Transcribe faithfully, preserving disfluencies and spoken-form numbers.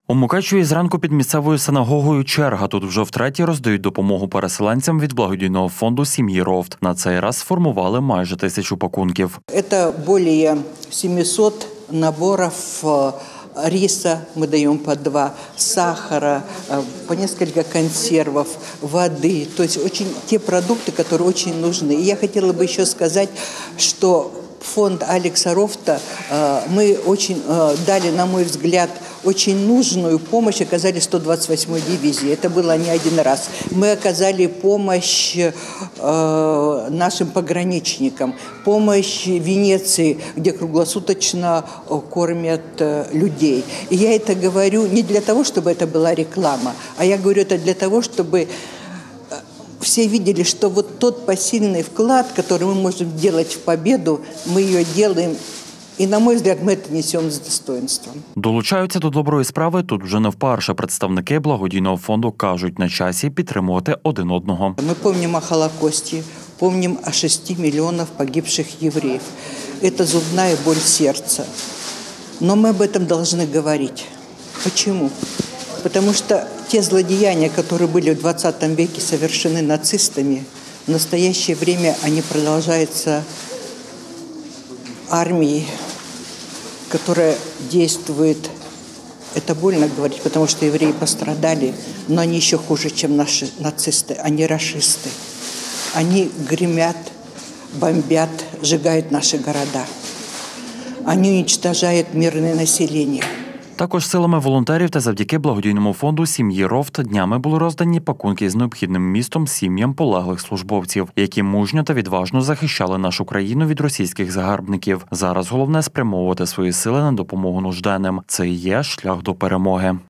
У Мукачеві зранку під місцевою синагогою черга. Тут вже втретє роздають допомогу переселенцям від благодійного фонду сім'ї Ровт. На цей раз сформували майже тисячу пакунків. Це більше сімсот наборів риса, мы даем по два, сахара, по несколько консервов, воды. То есть очень, те продукты, которые очень нужны. И я хотела бы еще сказать, что фонд Алекса Ровта мы очень дали, на мой взгляд, очень нужную помощь, оказали сто двадцать восьмой дивизии. Это было не один раз. Мы оказали помощь э, нашим пограничникам, помощь Венеции, где круглосуточно кормят э, людей. И я это говорю не для того, чтобы это была реклама, а я говорю это для того, чтобы все видели, что вот тот посильный вклад, который мы можем делать в победу, мы ее делаем. І, на мой взгляд, ми це несемо з достоинством. Долучаються до доброї справи тут вже не вперше. Представники благодійного фонду кажуть, на часі підтримувати один одного. Ми пам'ятаємо о Холокості, пам'ятаємо о шести мільйонах погибших євреїв. Це зубна боль серця. Но мы об этом должны говорить. Почему? Потому что те злодеяния, которые были в двадцатом веке совершены нацистами, в настоящее время они продолжаются армией, которая действует, это больно говорить, потому что евреи пострадали, но они еще хуже, чем наши нацисты, они рашисты. Они гремят, бомбят, сжигают наши города. Они уничтожают мирное население. Також силами волонтерів та завдяки благодійному фонду сім'ї Ровт днями були роздані пакунки з необхідним містом сім'ям полеглих службовців, які мужньо та відважно захищали нашу країну від російських загарбників. Зараз головне спрямовувати свої сили на допомогу нужденним. Це і є шлях до перемоги.